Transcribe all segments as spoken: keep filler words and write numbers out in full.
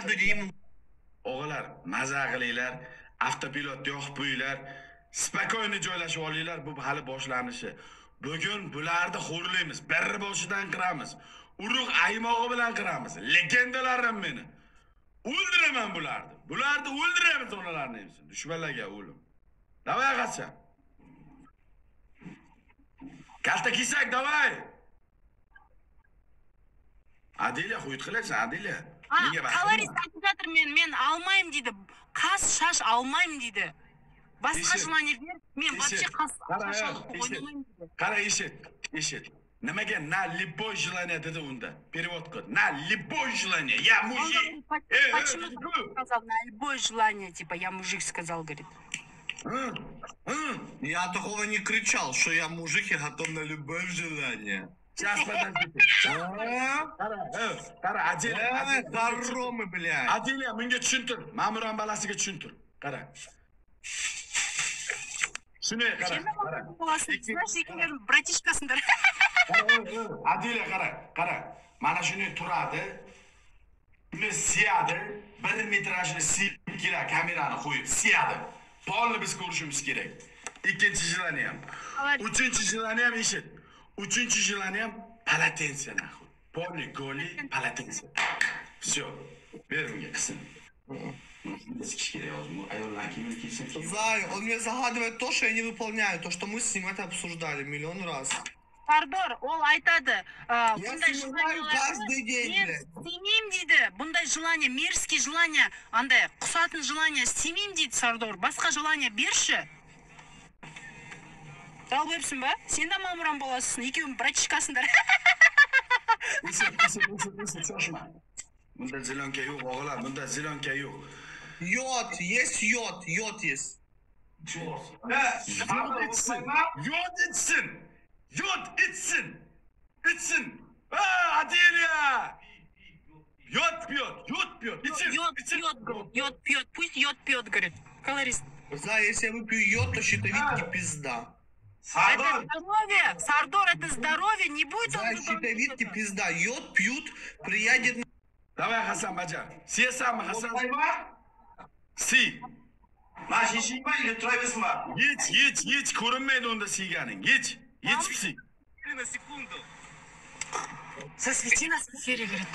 deyim. O'g'illar, maza qilinglar, avtopilotni yoqib qo'yinglar, spakoyni joylashib olinglar, bu hali boshlanishi. Bugun bularni xo'rlaymiz, bir boshidan qiramiz. Urug' aymog'i bilan qiramiz. Legendalarim meni. O'ldiraman bularni. Bularni o'ldiramiz onalarni hamsin. Dushmanlarga o'lim. Davay qachon. Kalta kisak davay. Adilya qo'yib qilasan, Adilya. Nega bas? Kaloris aytib men, men almayım dedi. Qas shash almayım dedi. Boshqa желание ber, men вообще qas shash olmayman dedi. Qara eshit, eshit. Nimaga na любой желание dedi unda? Перевод qil. Na любой желание. Я мужик. Почему ты сказал на любое желание, типа я мужик сказал, говорит. Я такого не кричал, что я мужик и готов на любое желание. Сейчас, подождите. Qara, Adilya, Даромы, блядь. Adilya, menga tushuntir. Ma'murjon balasiga tushuntir. Qara. Shuni qara. Знаешь, ikkilar bratishkasındır. Adilya qara, qara. Mana shuni turadi. Uni siyadi. Bir metrajni silkila kamerani qo'yib siyadi. Polni biz ko'rishimiz kerak. Ikkinchi jilani ham. Uchinchi jilani ham eshit. Uchinchi jilani ham palatensiya naxu. Polni goli palatensiya. Всё. Ber unga qism. Зай, он мне загадывает то, что я не выполняю, то, что мы с ним это обсуждали миллион раз. Sardor, ol aytadi. Я снимаю каждый день, блядь. Istemeyim dedi. Bunday желание, мерзкий желание, андай qusатын желание istemeyim dedi Sardor. Boshqa желание bershi. Dal bersin ba? Sen de ma'muron bo'lasizsan, ikkoving bratishkasinglar. Eshit, eshit, eshit, eshit, shoshma. Bunda zilonka yo'q, o'g'illar, bunda zilonka yo'q. Йод, есть йод, йод есть. Yod içsin, yod içsin, yod içsin, içsin. Aa, Adilya! Yod piyot, yod piyot, için, Йод için. пьет, говорит. Йод пьет, пусть йод пьет, говорит. Колорист. Зай, если я выпью йод, то щитовидки пизда. Это здоровье, Сардор, это здоровье, не будет он. Зай, щитовидки пизда. Йод пьют при ядерном... Давай, Hasan bacar. Siyasan mı Hasan? Si. Mana shishingmi, ile turaversinmi? Yech, yech, yech, ko'rinmaydi unda siyganing. Yech, yech si. На секунду. Засвети нас в эфире, говорит.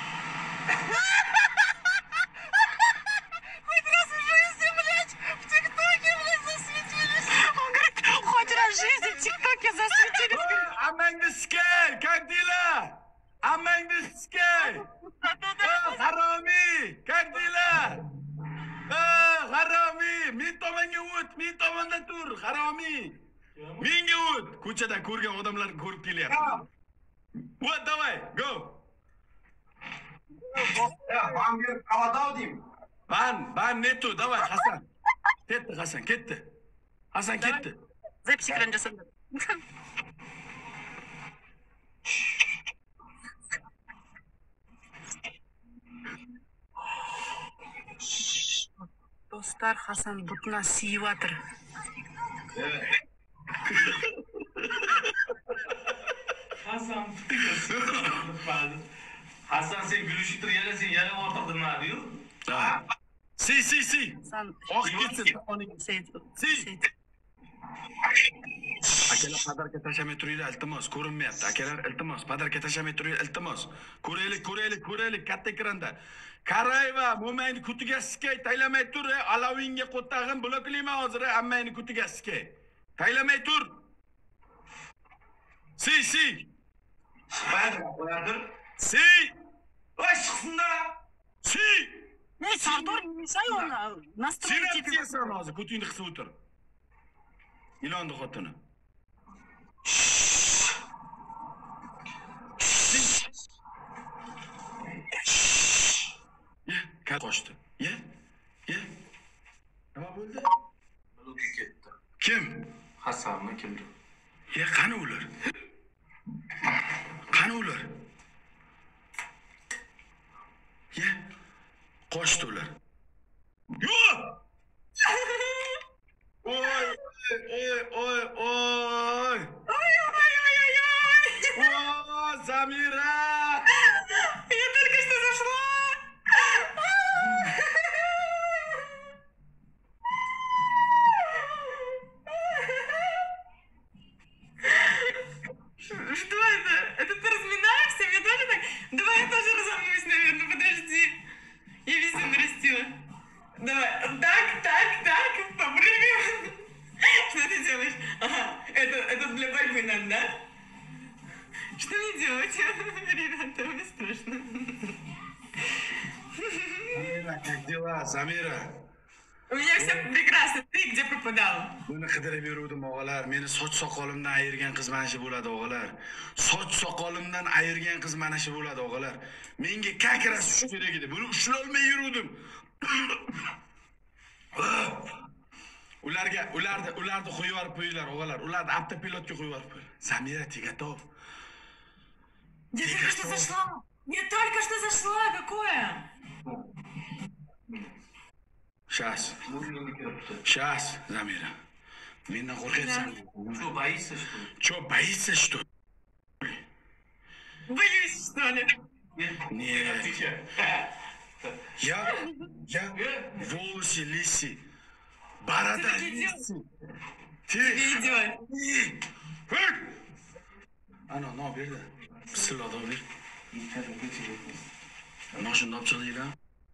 Хоть раз в жизни, блядь, в ТикТоке, блядь, засветились. Он говорит, хоть раз в жизни в ТикТоке засветились. Ammangni sikay, kardila. Ammangni sikay. Haromiy, kardila. Haromiy, men tomonga o't, men tomonda tur, haromiy. Menga o't. Ko'chada ko'rgan odamlar ko'rib kelyapti. O't, давай, go. Ya, ban berib qavadov deyim. Ban, ban netu, давай, Hasan. Ketdi, Hasan, ketdi. Hasan ketdi. Запись экран жасанды. Dostlar, Hasan butuna siyvatır. Hasan Hasan sen gülüşüktür yelesin, yere ortadan ne diyor? Si, si, si. Sen Oh, gitsin. Seyit. Si. Akalar padarka tashamay turinglar, iltimos, ko'rinmayapti. Akalar, iltimos, padarka tashamay turinglar, iltimos. Ko'raylik, ko'raylik, ko'raylik katta ekranda. Qarayva, mo'mayni kutiga sikay, taylamay tur, alavingga qo'ttag'im bloklayman hozir, ammayni kutiga sikay. Taylamay tur. Si, si. Bayad qo'yadir. Si. Voy chiqsin-da. Si. Ne, Sardor, mешай он настроить Sen тебе. sen hozir kutingni qisib o'tir. Ilonni xotini. Ye, ka qochdi. Ye. Ye. Nima bo'ldi? Bilib ketdi. Kim? Hasanmi kimdir? Ye, qani ular? Qani ular? Ye. Qochdi ular. Yo'q! Oy, oy, oy, oy. Ой, ой, ой, ой, ой. О, Замира! Я только что зашла. Zamira, как дела? Zamira. У меня все прекрасно. Ты где пропадал? Buni qidirib yuruvdim o'g'alar. Meni soch soqolimdan ayirgan qiz mana shu bo'ladi o'g'alar. Soch soqolimdan ayirgan qiz mana shu bo'ladi o'g'alar. Menga kakras tush kerak edi. Buni ushlay olmay yuruvdim. Ularga, ularni, ularni qo'yib yuborib qo'yinglar o'g'alar. Ularni avtopilotga qo'yib yuborib qo'yinglar. Zamira, ты готов? Я только что зашла. Я только что зашла. Какое? Shas. Burnimga kiribdi. Shas, Zamira. Mendan qo'rqyapsan. Shu boyisa что? Чё, боится, что? Боюсь, что ли? Нет. Я, я, волосы лиси, борода Ты таки лиси. Ты, Тебе идет. ana, ne yapıyor da? Sıla da bir. Nasıl ne yapacak değil ha?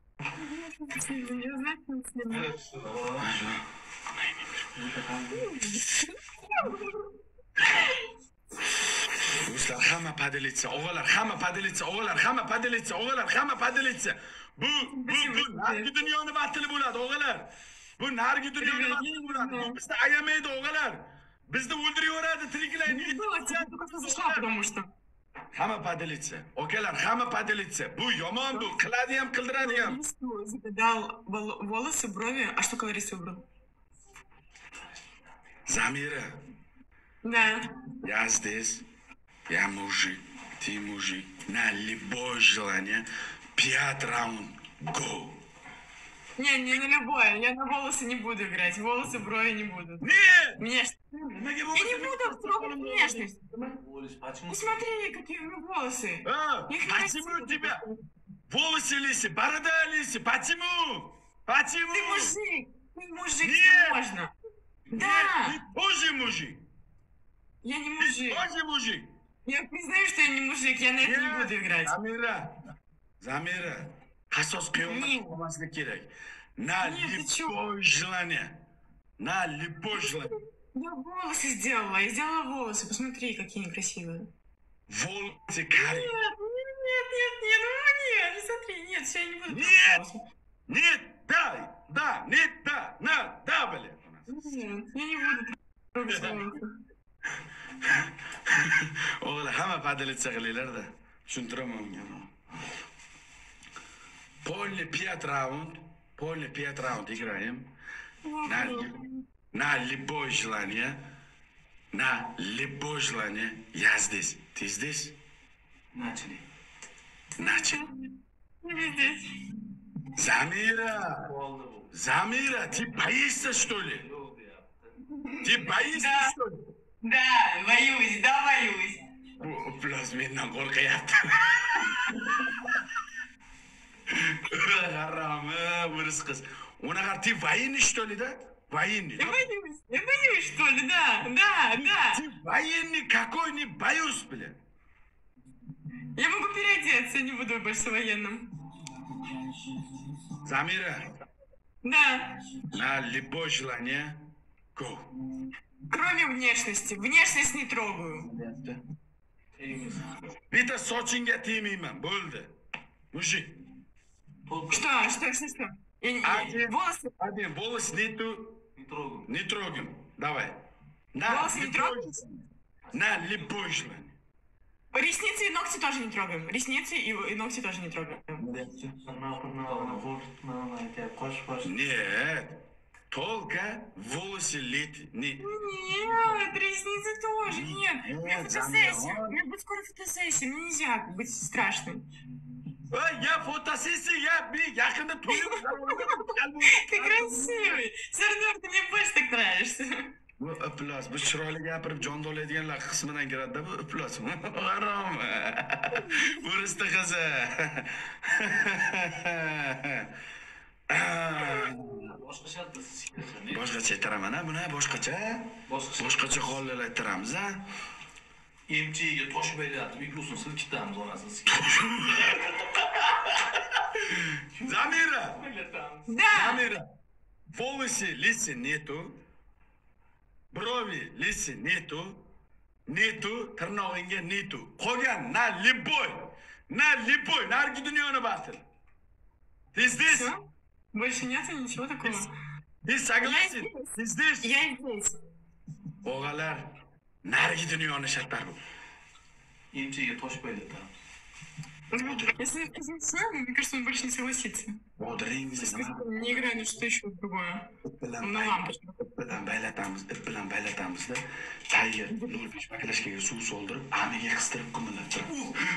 Ruslar hamma padilitsa, o'g'illar, hamma padilitsa, o'g'illar, hamma padilitsa, o'g'illar, hamma padilitsa. Bu, bu, bu nargi dunyoni vatili bo'ladi, o'g'illar. Bu nargi dunyoni vatili bo'ladi. Bu bizni ayamaydi, o'g'illar. Bizni o'ldirib yuboradi, tiriklayni. Потому что. Hamma padilitsa. Okalar, hamma padilitsa. Bu yomon bu, qiladi ham, qildiradi ham. Дал волосы, брови. А что колорист выбрал? Zamira, Да. я здесь, я мужик, ты мужик. На любое желание, пять раунд, go. Не, не на любое. Я на волосы не буду играть. Волосы, брови не буду. Нет! Внешность. Я не буду трогать внешность. Почему? Ну смотри, какие у меня волосы. А, Я их почему красиво у тебя делаю. волосы лиси, борода лиси? Почему? Почему? Ты мужик. Ты мужик, Нет. тебе можно. Да. Ты тоже мужик. Я не Ты мужик. тоже мужик. Я признаю, что я не мужик. Я на это не буду играть. Zamira, Zamira, hasos qiyomat Нет. bo'lmaslik kerak. На Нет, ты чё? любое желание. На любое желание. Я волосы сделала. Я сделала волосы. Посмотри, какие они красивые. Волосы Нет, карие. нет, нет, нет, нет, ну нет, не смотри, нет, все, я не буду. Нет. трогать волосы. Нет, да, да, нет, да, на, да, блин. Нет, я не буду трогать волосы. O'g'il, hamma padilitsa qilinglar-da. Tushuntiraman unga. Polni пять раунд, polni пять раунд играем. На, на любое желание, на любое желание. Я здесь, ты здесь? Начали. Начали. Я здесь. Zamira, Oldu bu. Zamira, ты боишься, что ли? Oldu yaptı. Ты боишься, Да. что ли? Да, боюсь, да, боюсь. Bu plus mendan qo'rqyapti. Harom, o'ris qiz. Unaqa ты военный, что ли, да? Военный. Я боюсь, я боюсь, что ли, да, да, да. Ты военный какой, не боюсь, блин. Я могу переодеться, не буду больше военным. Zamira, Да, на любое желание, go. кроме внешности. Внешность не трогаю. Temiz. Bitta sochingga tegmayman, bo'ldi. Mujik. Только Что, что, что, что? Я не- А я- где? волосы, Один волос нету, не трогай. не трогаем. Давай. На волосы не любое трогаете? желание. На любое желание. Ресницы и ногти тоже не трогаем. Ресницы и, и ногти тоже не трогаем. Tırnağını kurtmağını aytayap, qo'sh qo'sh. Нет. Только волосы лет. Не. Нет, ресницы тоже, нет. У меня Нет, фотосессия. Замила. У меня будет скоро фотосессия. Мне нельзя быть страшной. Ay, ya fotosessiya, ya bir yaqinda to'yib Ты красивый. Сардор, ты мне больше так нравишься. Bu iplos, bu chiroyli gapirib jon oladiganlar qismidan kiradi-da, bu iplos. Harom. O'risda qizi. Boshqacha aytasiz. Boshqacha aytiraman, ha, buni boshqacha. Boshqacha. Boshqacha hollar aytiramiz, ha. Emchiga tosh beryapti, mikrofon silkitamiz onasini. Zamira, Да. Zamira. Волосы лисы нету. Брови лисы нету. Нету, tirnog'ingga нету. Qolgan na любой, na любой, nargi dunyoni batil. Пиздец! Все? Больше нету ничего такого? Biz согласен. Пиздец! Я здесь. O'g'alar, narigi dunyoni shattar bu. Emchiga tosh baylatamiz. Если я скажу все, мне кажется, он больше не согласится. Bodringni nima Не играй, ну что еще другое. bilan На лампочку. bilan baylatamiz, ip bilan baylatamizda, tagiga nol besh baklashkaga suv soldirib, amiga qistirib qimillattirib.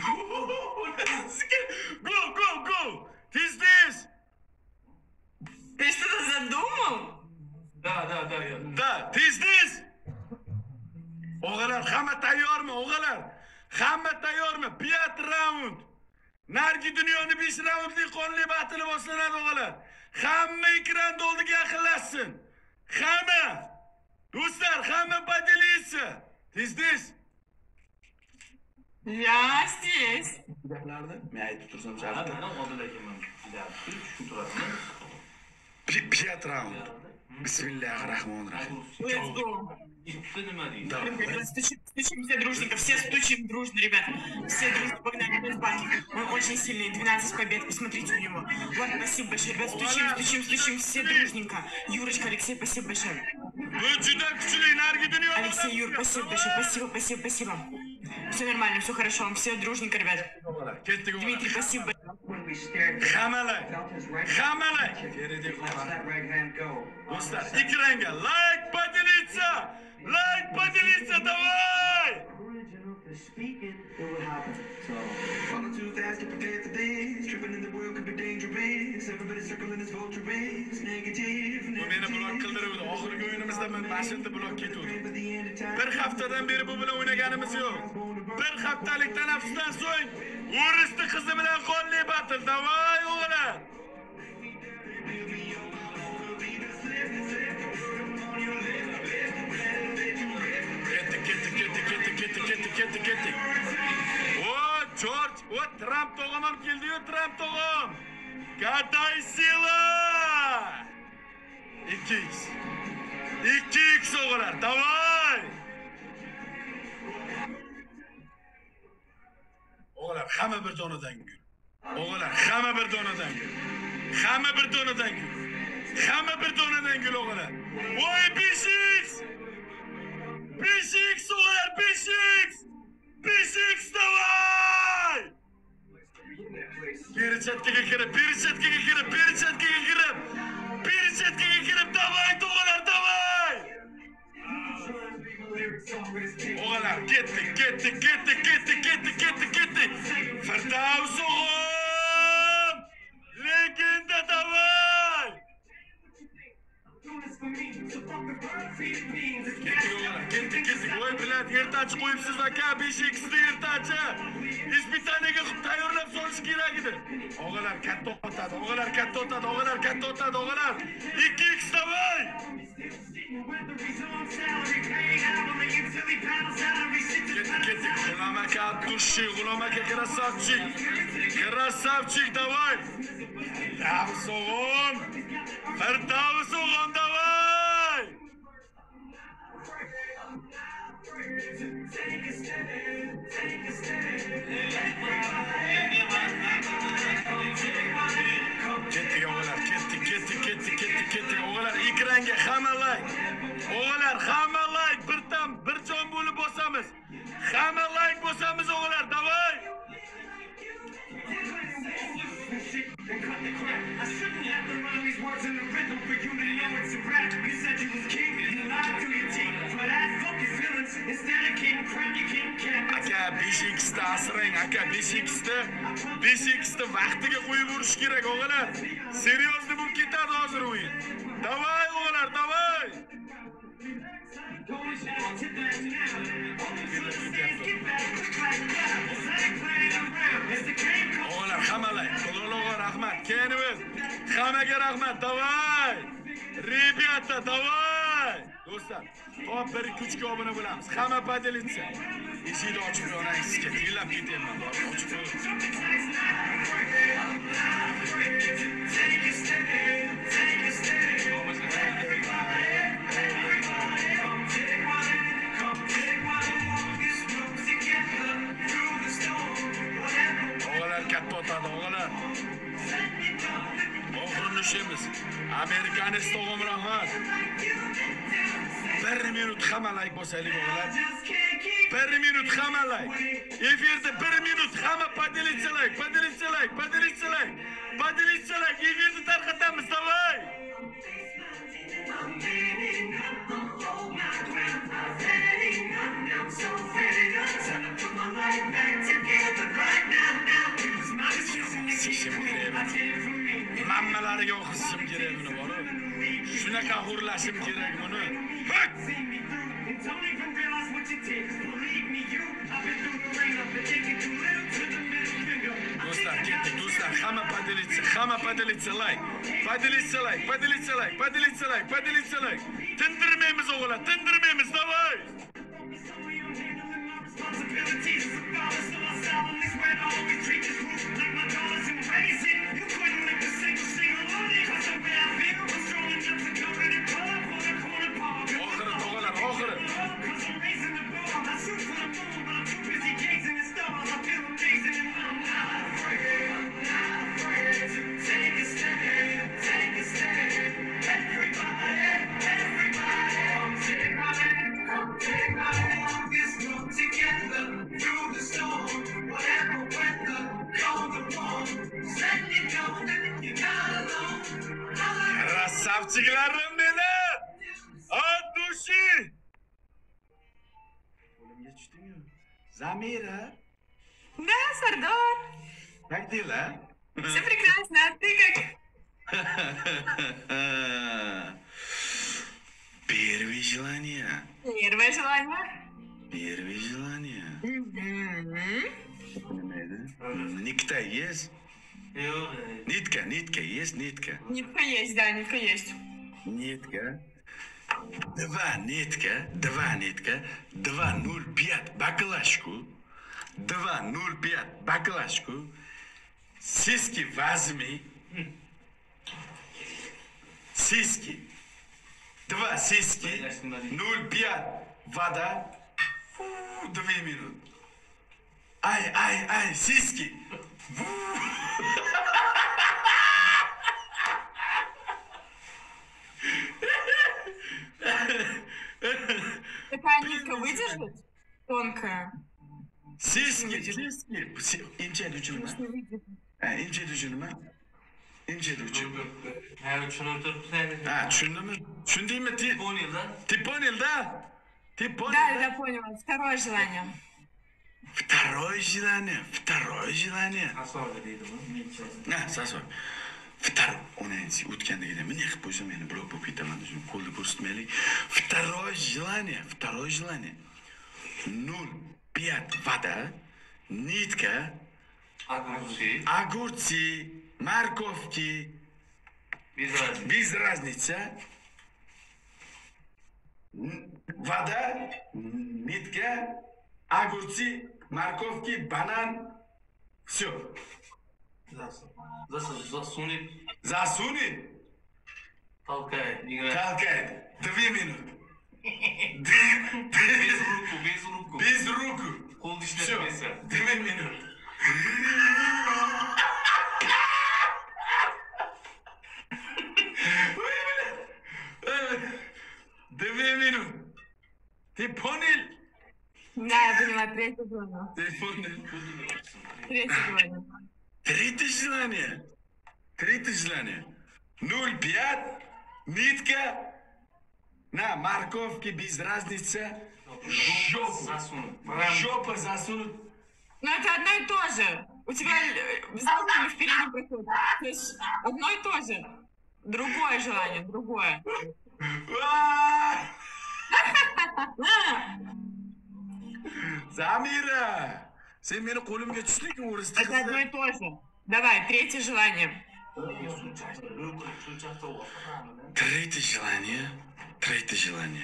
Go, go, go! Пиздец! Ты что-то задумал? Da, da, da, ya. Da, pizdiz! O'g'alar, hamma tayyormi, o'g'alar? Hamma tayyormi? Piyat raund. Nargi dunyoni besh raundli qonli batili boshlanadi, o'g'alar. Hamma ekran oldiga yaqinlashsin. Hamma! Do'stlar, hamma podelitsa. Pizdiz! Я здесь. Gaplarni men aytib tursam, Ha, shartta. mana oldida ekanman. Bilatsiz, shu turasizmi? Piyat raund. Bismillahirrahmanirrahim. Let's go. Ipni nima deydi? Давай. Стучим, стучим все дружненько, все стучим дружно, ребята. Все дружно погнали, без баки. Он очень сильный, двенадцать побед, посмотрите у него. Ладно, спасибо большое, ребят, стучим, стучим, стучим, все дружненько. Юрочка, Алексей, спасибо большое. Bu juda kuchli nargi dunyoni. Алексей, Юр, спасибо большое, спасибо, спасибо, спасибо. Все нормально, все хорошо, все дружненько, ребят. Ketdik, o'g'alar. Дмитрий, спасибо. Hammalar, hammalar. Do'stlar, ekranga like podelitsa, like podelitsa, давай! Falling too fast to prepare for this. Tripping in the world could be dangerous. Everybody circling this vulture race. Negative, Bu meni blok qildiruvdi. Oxirgi o'yinimizda men mashinada blok ketuvdim. but the end of time. Bir haftadan beri bu bilan o'ynaganimiz yo'q. Bir haftalik tanaffusdan so'ng O'risni qizi bilan qonli battle. Davay o'g'lar. Ketdik, ketdik, ketdik, ketdik, ketdik, ketdik, ketdik, ketdik. O, George, o Trump tog'am ham keldi-yu, Trump tog'am. Qaday sila! ikki x. ikki x o'g'lar, davay! O'g'lar, hamma bir donadan gul. O'g'lar, hamma bir donadan gul. Hamma bir donadan gul. Hamma bir donadan gul o'g'lar. Voy besh x! besh x o'g'lar, besh x! besh x davay! Beri chatkaga kirib, beri chatkaga kirib, beri chatkaga kirib. Beri chatkaga kirib, davay o'g'lar, davay! O'g'lar, ketdik, ketdik, ketdik, ketdik, ketdik, ketdik, ketdik. Firdavs o'g'im! Legenda davay! Ketdik o'g'lar, ketdik, ketdik. Voy bilan ertachi qo'yibsiz aka, besh x ni ertachi. Ispitaniyaga tayyorlab solish kerak edi. O'g'lar katta o'tadi, o'g'lar katta o'tadi, o'g'lar katta o'tadi, o'g'lar. ikki x davay! Ketdik, ketdik. G'ulom aka, dushi, G'ulom aka, krasavchik. Krasavchik davay! Firdavs o'g'im! Firdavs o'g'im davay! Ketdik o'g'lar, ketdik, ketdik, ketdik, ketdik, ketdik. O'g'lar, ekranga hamma like. O'g'lar, hamma like. Birdan bir jon bo'lib bosamiz. Hamma like bosamiz o'g'lar, davay! Aka besh x da asrang, aka besh x da besh x da vaqtiga qo'yib urish kerak o'g'lar. Seriozli bo'lib ketadi hozir o'yin. Davay o'g'lar, davay! O'g'lar, hammalar, Qo'lolog'a rahmat, Kenimiz, hammaga rahmat, davay! Rебята, davay! Do'stlar, top bir ikki uch ga obuna bo'lamiz. Hamma podelitsa. Eshikni ochib qo'ying, sizga tillab ketaman. Ochib qo'ying. O'g'lar katta o'tadi, o'g'lar. konuşamiz. Amerikanist o'g'im rahmat. Bir minut qamalay bo'lsalik o'g'lar. Bir minut qamalay. Efirda bir minut hamma podelitsalar, podelitsalar, podelitsalar. Podelitsalar, efirda tarqatamiz, davay. Sikishim kerak. Mammalariga o'qishim kerak buni bor. Shunaqa hurlashim kerak buni. Hak! Do'stlar, ketdik do'stlar. Hamma podelitsa, hamma podelitsa like. Podelitsa like, podelitsa like, podelitsa like, podelitsa like. Tindirmaymiz o'g'lar, tindirmaymiz, davay. Oxiri tog'alar, oxiri. Krasavchiklarim meni! От души! Qo'limga tushding-ku. Zamira. Да, Сардор. Как дела? Все прекрасно, а ты как? Первое желание. Первое желание. Первое желание. Мгм. Nima edi? Nikta есть? Yo'q. Нитка, нитка есть, нитка. Нитка есть, да, нитка есть. Нитка. Два нитка, два нитка, два ноль пять баклажку, два ноль пять баклажку, сиськи возьми, сиськи, два сиськи, ноль пять вода, фу, две минуты. Ай, ай, ай, сиськи. Фу. Такая нитка выдержит? Тонкая. Сиськи, сиськи. Ince düşünme. Ha, ince düşünme. İnce düşünme. Ha, tushunib turibsiz. Ha, tushundimi? Tushundingmi? Ti- o'n yildan. Ты понял, да? Ты понял, Да, да? да, поняла. Второе желание. Второе желание, второе желание. Asoga deydimi? Ha, sasol. Втор... O'ninchi o'tgandagida meni qilib qo'ysa meni blok bo'lib ketaman deb qo'lni ko'rsatmaylik. Второе желание, второе желание. ноль пять вода, нитка, Agursi, огурцы, морковки, bezrasli. без разницы. Н- Вода, нитка, огурцы, морковки, банан. Все. Zasunib, Засунет, толкай, играй. толкает. Две минуты. Bez ruku, bez ruku. Без руку. Qo'lni Все. ishlatmaysa. Две минуты. Две минуты. Ты понял? Да, я поняла. Третье желание. Ты понял? Третье желание. Третье желание. Третье желание. ноль пять, нитка, на морковки без разницы. Жопу. Zasunib. Жопа засунут. Но это одно и то же. У тебя э, задний в передний проход. То есть одно и то же. Другое желание, другое. А! Zamira, sen meni qo'limga tushding o'risda. Это одно и то же. Давай, третье желание. Третье желание. Третье желание.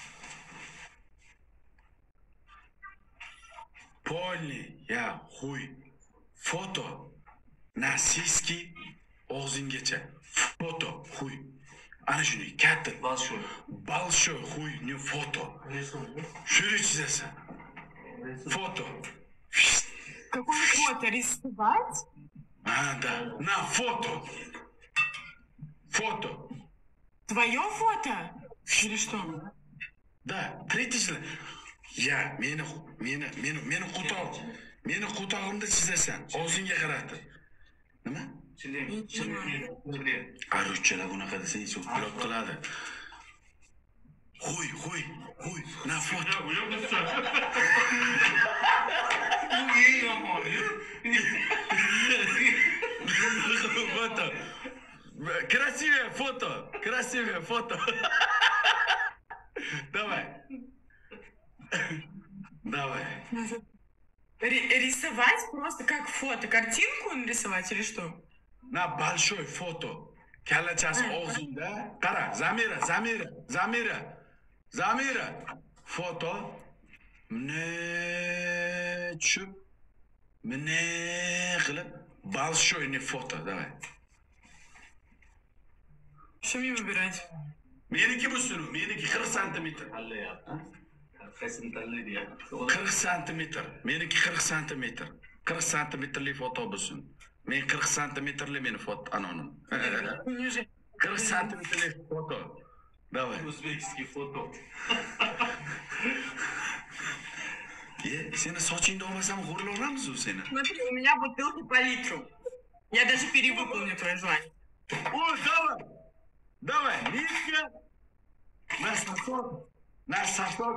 Полный, я хуй. Foto. Na siski og'zinggacha. Foto, хуй. Ana shuni katta. Большой. Большой хуй, не foto. Shuni chizasan. Foto. Какое фото? Рисовать? А, да. На фото. Foto. Твое фото? Или что? Da, tretий член. Ya, meni meni meni meni qo'tog' meni qo'tog'imda chizasan. Og'zingga qaratib. Nima? Chile, Chile, Chile. Aruschalar bunaqa desa hech o'qilib qiladi. Qo'y, qo'y, qo'y. Na foto. Foto. Красивое фото. Красивое фото. Давай. Давай. Ри- рисовать просто как фото? Картинку нарисовать или что? Na большой foto. Kallachasi og'zingda. Qara, Zamira, Zamira, Zamira. Zamira. Foto. Mne tushib, mne qilib большой не foto, давай. Что мне выбирать? Meniki bo'lsin, meniki qirq santimetr. Talle yaptı. Arkasını talle diye. qirq santimetr. Meniki qirq santimetr. qirq santimetrlik foto bo'lsin. Men qirq santimetrli meni foto anonim. Мне же... qirq santimetrlik foto. Давай. Uzbekskiy foto. Ye, seni sochingni olmasam g'urlaveramiz u seni. Смотри, у меня бутылки по литру. Я даже перевыполню твое желание. Ой, давай. Давай, нитка. На сосок. На сосок.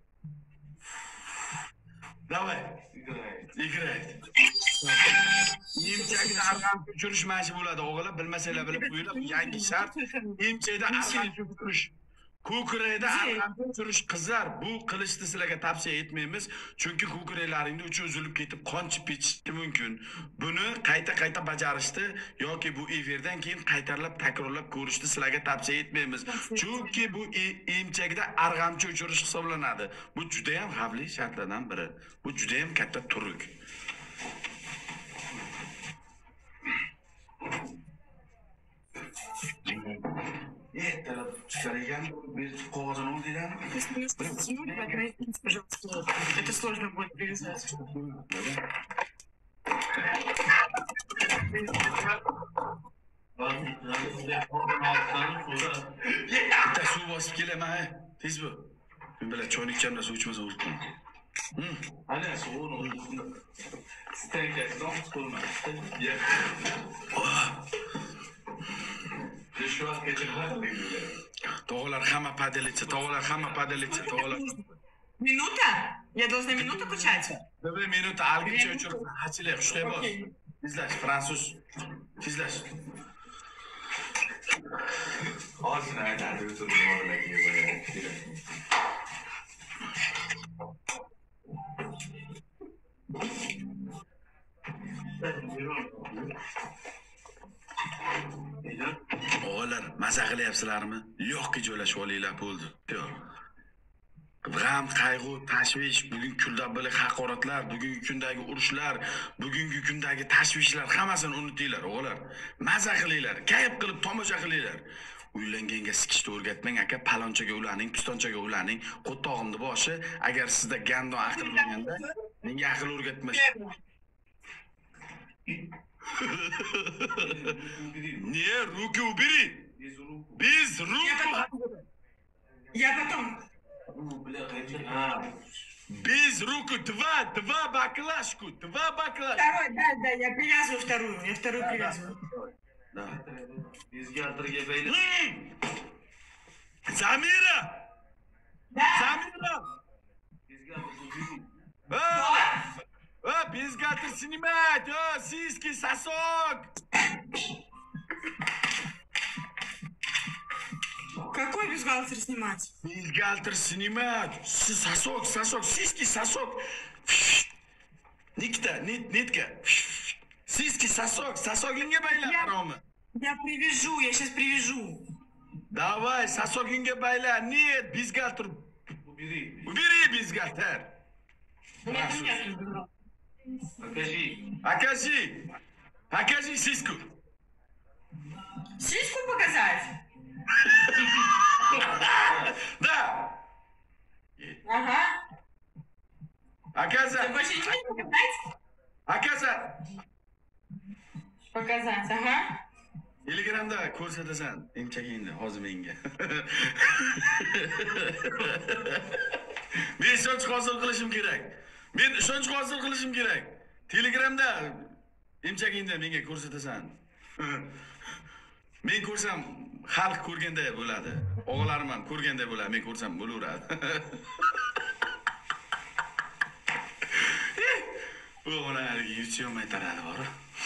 Давай. Играет. Играет. Imchakda arg'amchi uchirish mashq bo'ladi, o'g'illar, bilmasanglar bilib qo'yinglar. Yangi shart. Imchakda arg'amchi uchirish. Ko'krakda arg'amchi uchirish qizlar, bu qilishni sizlarga tavsiya etmaymiz, chunki ko'kraklaringda uchi uzilib ketib qon chiqib ketishi mumkin. Buni qayta-qayta bajarishni yoki bu efirdan keyin qaytarlab takrorlab ko'rishni sizlarga tavsiya etmaymiz. Chunki bu imchakda arg'amchi uchirish hisoblanadi. Bu juda ham xavfli shartlardan biri. Bu juda ham katta turk. Ertalab chiqar ekan, bir qog'ozini ol degan. Если мне что-то тянули, отразите, пожалуйста. Это сложно будет привязать. Bitta suv bosib kelaman, ha. Tez bo'l. Men bilan choyni ichamda suv ichmasa o'ldim. Hmm. Ana soğunu Stenkerson kurma. Ya. Şu an geçirler mi? Tog'lar hamma padelicha, tog'lar hamma padelicha, tog'lar. Минута? Я должна минуту качать? Bir minut algicha uchun hachilay, xushlay bos. Tezlash, fransuz. Tezlash. Olsun aytadi, o'zim bolalarga. O'g'illar, maza qilyapsizlarmi? Yo'qqa joylashib olinglar bo'ldi. Yo'q. G'am, qayg'u, tashvish, bugungi kundagi haqoratlar, bugungi kundagi urushlar, bugungi kundagi tashvishlar hammasini unutinglar, o'g'illar. Maza qilinglar, kayf qilib tomosha qilinglar. Uylanganga sikishni o'rgatmang, aka, palonchaga ulaning, pistonchaga ulaning, qo'tog'imni boshi, agar sizda gandon aql bo'lganda, menga aql o'rgatmas. Не, руки убери. Без рук. Я потом. Без руку. Два, два баклажку. Два баклажку. Второй, да, да, я привязываю вторую. Я вторую привязываю. Да. Bizga beyli. Zamira. Да. Zamira. Bizga А, а, бюстгальтер снимать. А, сиськи, сосок. Какой бюстгальтер снимать? Бюстгальтер снимать. С- Сосок, сосок, сиськи, сосок. Никита, нит, нитка. Сиськи, сосок, сосогинге bayla, Я- Рома. Я привяжу, я сейчас привяжу. Давай, сосогинге bayla. Нет, бюстгальтер. Ubiri. Убери бюстгальтер. Покажи. Окажи. Окажи сиську. Сиську показать? Да. Ага. Ты Оказать. больше ничего не показать? Оказать. Показать, ага. Или Telegramda ko'rsatasan emchagingni hozir menga. Men ishonch hosil qilishim kerak. Men ishonch hosil qilishim kerak. Telegramda emchagingni menga ko'rsatasan. Men ko'rsam xalq ko'rganda bo'ladi. O'g'larim ham ko'rganda bo'ladi. Men ko'rsam bo'laveradi. Bu onaligi yutishmay taradi bor.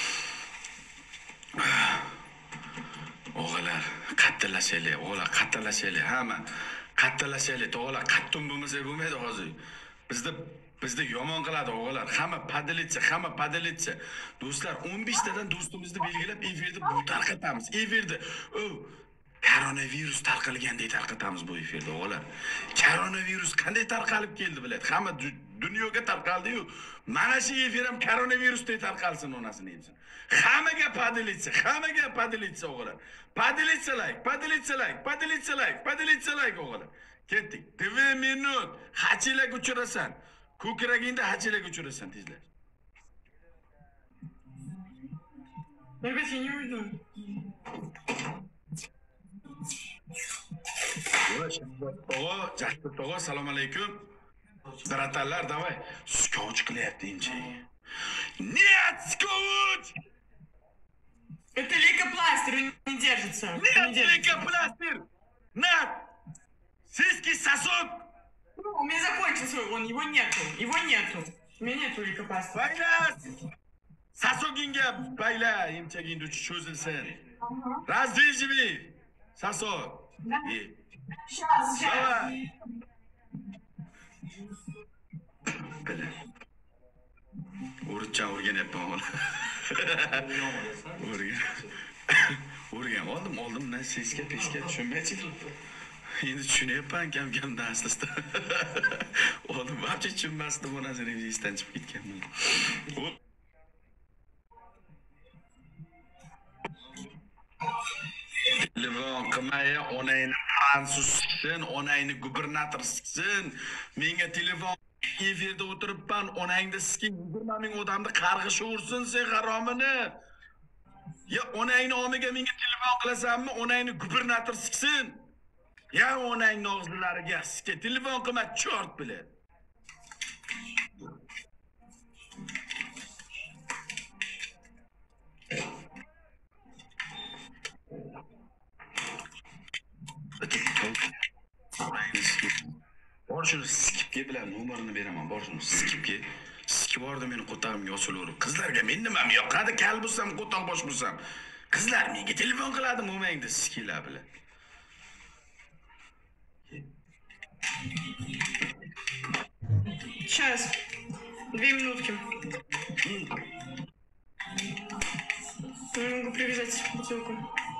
O'g'lar, qattilashaylik, o'g'lar, qattilashaylik, hamma qattilashaylik, o'g'lar, qattun bo'lmasa bo'lmaydi hozir. Bizda bizda yomon qiladi o'g'lar, hamma padilitsa, hamma padilitsa. Do'stlar, o'n besh tadan do'stimizni belgilab efirda bu tarqatamiz. Efirda, o koronavirus tarqalgandek tarqatamiz bu efirda o'g'lar. Koronavirus qanday tarqalib keldi biladi. Hamma dunyoga tarqaldi-yu. Mana shu efir ham koronavirusdek tarqalsin onasini yemsin. Hammaga padilitsa, hammaga padilitsa o'g'lar. Padilitsa like, padilitsa like, padilitsa like, padilitsa like o'g'lar. Ketdik. ikki minut hachilaga uchirasan. Ko'kragingda hachilaga uchirasan tezlar. Ребят, я не уйду. O'g'o, Jastur tog'a, assalomu alaykum. Baratallar, davay. Skouch qilyapti inchi. Нет, скотч! Это лейкопластырь, он не держится. Нет, лейкопластырь! Нет! Сиськи сосок! Ну, у меня закончился он, его нету, его нету. У меня нету лейкопластыря. Baylas! Sasogingga bayla, emchagingda uchi cho'zilsin. Razdejimi? Sasog. Сейчас, сейчас. Давай. Bile. O'richan o'rganyapman o'g'il. O'rgan. O'rgan oldim, oldimdan sesga peshga tushunmaychi. Endi tushunyapman kam-kamdan aslida. Oldin barcha tushunmasdim, bu narsani esdan chiqib ketganman. Telefon qilmaya, onangni fransuzsin, onangni gubernator siksin. Menga telefon efirda o'tiribman, onangni siking, yigirma ming odamni qarg'ish ursin sen haromini. Ya onangni omiga menga telefon qilasanmi, onangni gubernator siksin. Ya onangni og'zlariga sikka telefon qilma, chort bilan. Bor shuni skipga bilan nomerini beraman. Bor shuni skipga. Skip borda meni qo'tog'imga ochilaverib. Qizlarga men nimam yoqadi, kal bo'lsam, qo'toq bosh bo'lsam. Qizlar menga telefon qiladi mo'mangda skiplar bilan. Сейчас. Две минутки. Я могу привязать бутылку.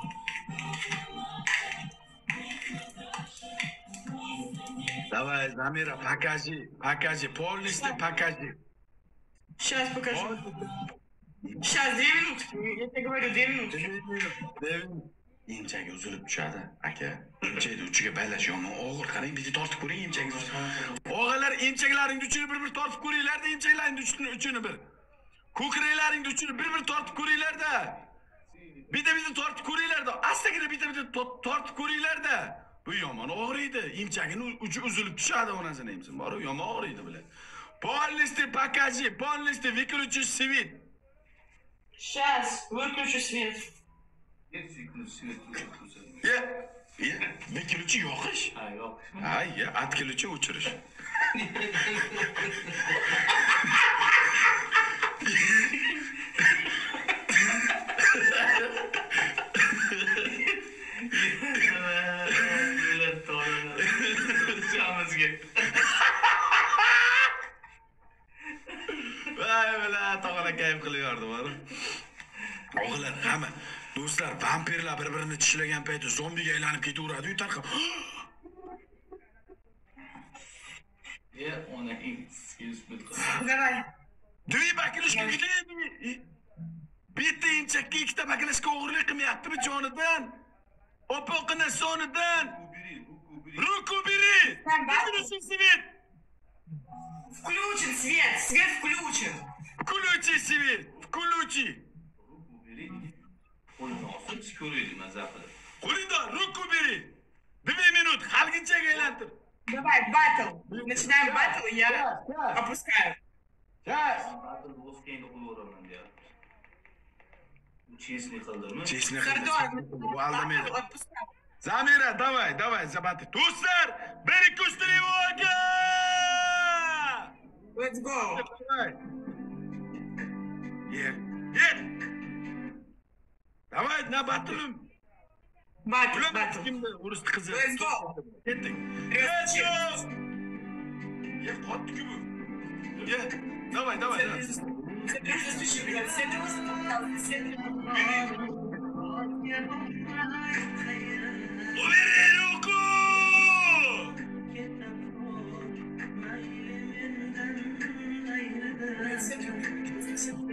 Давай, Замира, покажи, покажи, полностью покажи. Сейчас покажу. Сейчас, две минутки. Я тебе говорю, две минутки. Emchagi uzilib tushadi, aka. Emchakni uchiga baylash yomon. Og'ir qarang, bizni tortib ko'ring emchakni. O'g'illar, emchaklaringni uchini bir-bir tortib ko'ringlar-da, emchaklaringni uchini bir. Ko'kraklaringni uchini bir-bir tortib ko'ringlar-da. Bitta bitta tortib ko'ringlar-da. Astagina bitta bitta tortib ko'ringlar-da. Bu yomon og'riydi. Emchagini uchi uzilib tushadi onasini emsin. Bor, yomon og'riydi bular. Полностью покажи, полностью выключи свет. Сейчас, выключу свет. Ya, ya, выключи yoqish. Ha, yoqish. Ha, ya, atkiluvchi o'chirish. Vay bilan tog'ala kayf qilyapti bor. O'g'illar, hamma do'stlar, vampirlar bir-birini tishlagan payti zombiga aylanib ketaveradi-yu tarqab. Ya, ona excuse me. Давай. Duy bakilishga ketaymi? Bitta inchakka ikkita bakilishga o'g'irlik qilmayaptimi jonidan? Opoqina sonidan. Ruku biri. Выключи свет. Включен свет. Свет включен. Включи свет. Включи. Qo'lini olsin, siz ko'raylik mazaqida. Qo'lingda ruku beri. Bir minut halginchaga aylantir. Давай, батл. Начинаем батл, и я опускаю. Yes. Battle o'z keyinga qo'yaveraman deyapti. Bu chesni qildimi? Chesni Сардор, Bu aldam edi. отпускаю. Zamira, davay, davay, zabati. Do'stlar, bir ikki uch trevoga! Let's go. Davay. Yer, yer. Davay, na battle'im. Батл, Ulan батл. kimdi? Urusni qizi. Let's go. Ketdik. Let's go. Ye, qotdi-ku bu. Ye, davay, davay, davay. Все дружно стучим, ребят, все дружно, все дружно. Overi ruku! Все дружно.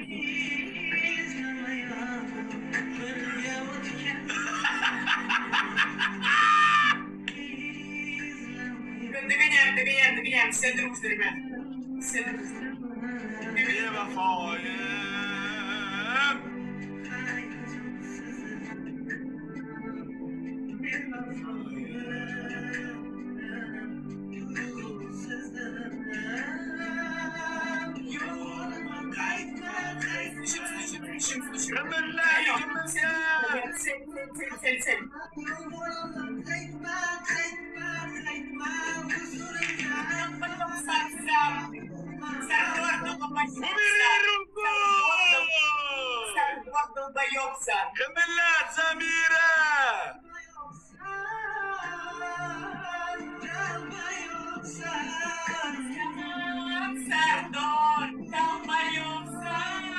Догоняем, догоняем, догоняем, все дружно, ребят. Все дружно. Ye vafoyim. Kımırlar, kımırlar. Цель, цель, цель, цель. Сардор, ну попади. Overi ruku! Сардор долбоёбся. Kımırlar, Zamira. Сардор долбоёбся.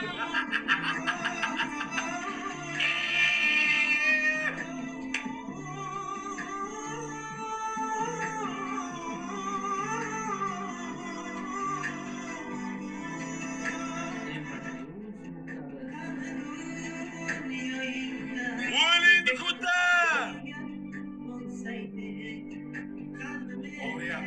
Volini kutar. Oraya.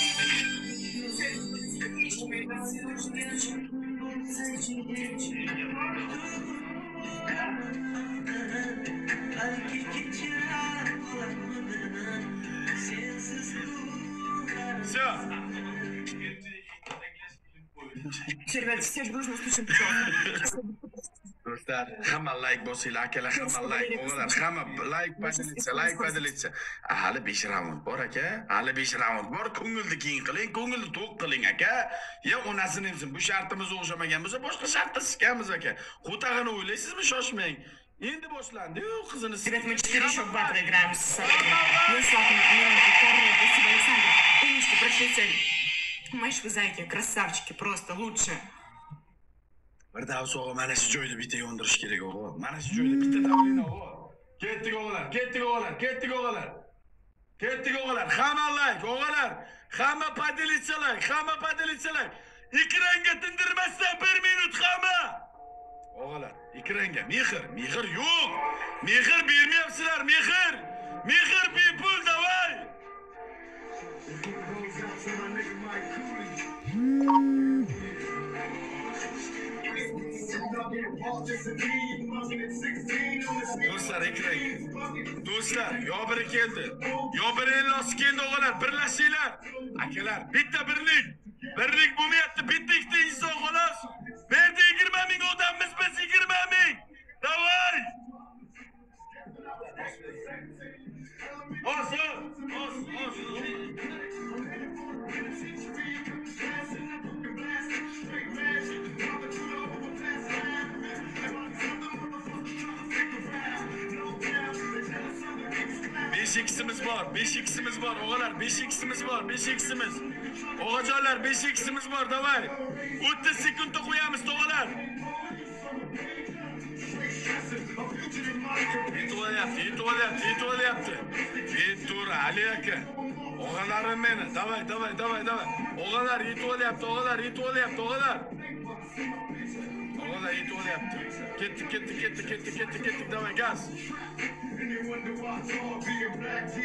Все. Все, ребят, все дружно стучим, пожалуйста. Do'stlar, hamma like bosinglar, akalar, hamma like, o'g'illar, hamma like badilitsa, like badilitsa. Hali besh raund bor aka, hali besh raund bor. Ko'ngilni keng qiling, ko'ngilni to'q qiling aka. Ya onasini emsin, bu shartimiz o'xshamagan bo'lsa, boshqa shartda sikamiz aka. Qo'tag'ini o'ylaysizmi, shoshmang. Endi boshlandi-yu, qizini. Ребят, мы четыре еще в батл играем с Ярославом, Миронкой, Корнеем, спасибо, Александр. Умнички, прошли цель. Мои вы зайки, красавчики, просто лучше. Bir davs o'g'il, mana shu joyda bitta yondirish kerak o'g'il. Mana shu joyda bitta tavlin o'g'il. Ketdik o'g'illar, ketdik o'g'illar, ketdik o'g'illar. Ketdik o'g'illar, hamma like o'g'illar. Hamma padilitsalar, hamma padilitsalar. Ekranga tindirmasdan bir minut hamma. O'g'illar, ekranga mehr, mehr yo'q. Mehr bermayapsizlar, mehr. Mehr bepul davay. Do'stlar, ekranga. Do'stlar, yo biri keldi. Yo biri ellosi keldi o'g'illar, birlashinglar. Akalar, bitta birlik. Birlik bo'lmayapti, bitta ikkita inson xolos. Bu yerda yigirma ming odammiz biz, yigirma ming. Davay! Osin, osin, osin. besh x'imiz bor, besh x'imiz bor, o'g'illar, besh x'imiz bor, besh x'imiz. O'g'ajonlar, besh x'imiz bor, davay. o'ttiz sekundda qo'yamiz, o'g'illar. Yetib olyapti, yetib olyapti, yetib olyapti. Yetur, Ali aka. O'g'illarim meni, davay, davay, davay, davay. O'g'illar yetib olyapti, o'g'illar yetib olyapti, o'g'illar. O'g'illar yetib olyapti. Ketdik, ketdik, ketdik, ketdik, ketdik, ketdik, davay, gaz.